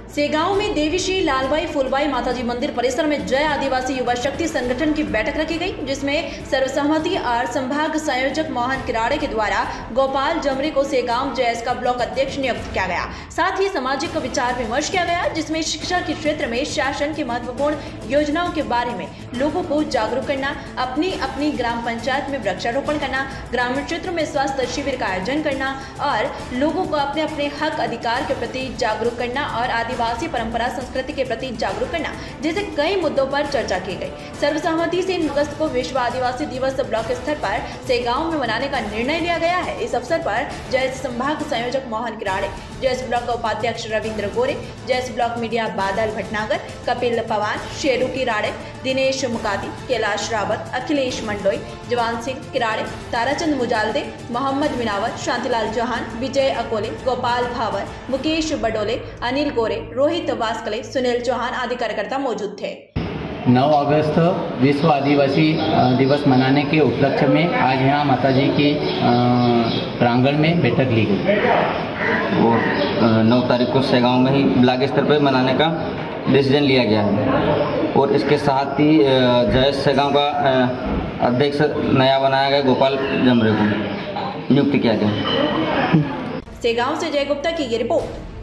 सेगांव में देवी श्री लालबाई फूलबाई माताजी मंदिर परिसर में जय आदिवासी युवा शक्ति संगठन की बैठक रखी गई, जिसमें सर्वसम्मति और संभाग संयोजक मोहन किराड़े के द्वारा गोपाल जमरे को सेगांव जयस का ब्लॉक अध्यक्ष नियुक्त किया गया। साथ ही सामाजिक विचार विमर्श किया गया, जिसमें शिक्षा के क्षेत्र में शासन की महत्वपूर्ण योजनाओं के बारे में लोगों को जागरूक करना, अपनी अपनी ग्राम पंचायत में वृक्षारोपण करना, ग्रामीण क्षेत्रों में स्वास्थ्य शिविर का आयोजन करना और लोगों को अपने अपने हक अधिकार के प्रति जागरूक करना और आदिवासी परंपरा संस्कृति के प्रति जागरूक करना जैसे कई मुद्दों पर चर्चा की गई। सर्वसम्मति से 9 अगस्त को विश्व आदिवासी दिवस ब्लॉक स्तर पर सेगांव में मनाने का निर्णय लिया गया है। इस अवसर पर जयस संभाग संयोजक मोहन किराड़े, जयस ब्लॉक उपाध्यक्ष रविंद्र गोरे, जयस ब्लॉक मीडिया बादल भटनागर, कपिल पवार, शेरू किराड़े, दिनेश मुकाती, कैलाश रावत, अखिलेश मंडोई, जवान सिंह किराड़े, ताराचंद मुजालदे, मोहम्मद मिनावर, शांतिलाल चौहान, विजय अकोले, गोपाल भावर, मुकेश बडोले, अनिल गोरे, रोहित वास्कले, सुनील चौहान आदि कार्यकर्ता मौजूद थे। 9 अगस्त विश्व आदिवासी दिवस मनाने के उपलक्ष्य में आज यहाँ माताजी के प्रांगण में बैठक ली गई और 9 तारीख को सेगांव में ही ब्लॉक स्तर पर मनाने का डिसीजन लिया गया है। और इसके साथ ही जयस सेगांव का अध्यक्ष नया बनाया गया गोपाल जमरे को नियुक्त किया गया। सेगांव से जय गुप्ता की ये रिपोर्ट।